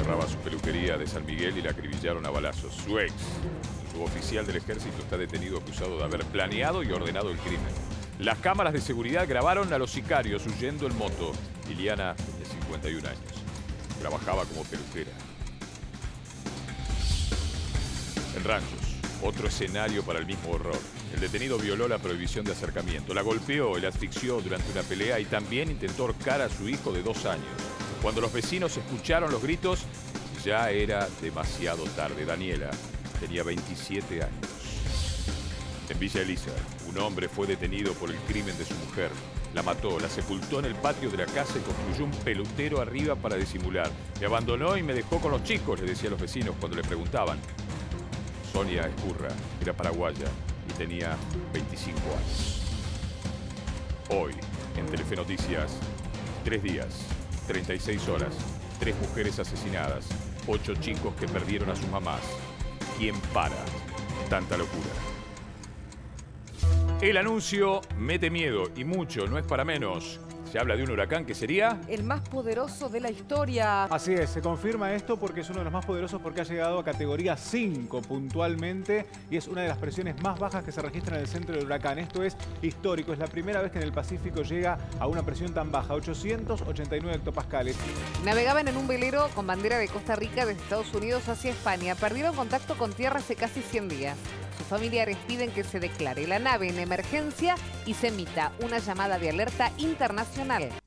Cerraba su peluquería de San Miguel y la acribillaron a balazos. Su ex, un suboficial del ejército, está detenido acusado de haber planeado y ordenado el crimen. Las cámaras de seguridad grabaron a los sicarios huyendo en moto. Liliana, de 51 años, trabajaba como peluquera. En Ranchos, otro escenario para el mismo horror. El detenido violó la prohibición de acercamiento, la golpeó y la asfixió durante una pelea y también intentó ahorcar a su hijo de 2 años. Cuando los vecinos escucharon los gritos, ya era demasiado tarde. Daniela tenía 27 años. En Villa Elisa, un hombre fue detenido por el crimen de su mujer. La mató, la sepultó en el patio de la casa y construyó un pelotero arriba para disimular. Me abandonó y me dejó con los chicos, le decía a los vecinos cuando le preguntaban. Sonia Escurra era paraguaya y tenía 25 años. Hoy, en Telefe Noticias, 3 días, 36 horas, 3 mujeres asesinadas, 8 chicos que perdieron a sus mamás. ¿Quién para tanta locura? El anuncio mete miedo y mucho, no es para menos. Se habla de un huracán que sería el más poderoso de la historia. Así es, se confirma esto porque es uno de los más poderosos porque ha llegado a categoría 5 puntualmente y es una de las presiones más bajas que se registran en el centro del huracán. Esto es histórico, es la primera vez que en el Pacífico llega a una presión tan baja, 889 hectopascales. Navegaban en un velero con bandera de Costa Rica desde Estados Unidos hacia España. Perdieron contacto con tierra hace casi 100 días. Sus familiares piden que se declare la nave en emergencia y se emita una llamada de alerta internacional.